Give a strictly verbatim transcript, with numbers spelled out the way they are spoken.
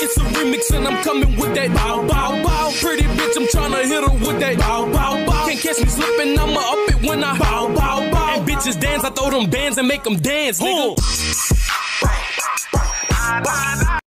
It's a remix and I'm coming with that bow, bow, bow. Pretty bitch, I'm tryna hit her with that bow, bow, bow. Can't catch me slipping, I'ma up it when I bow, bow, bow. And bitches dance, I throw them bands and make them dance, nigga.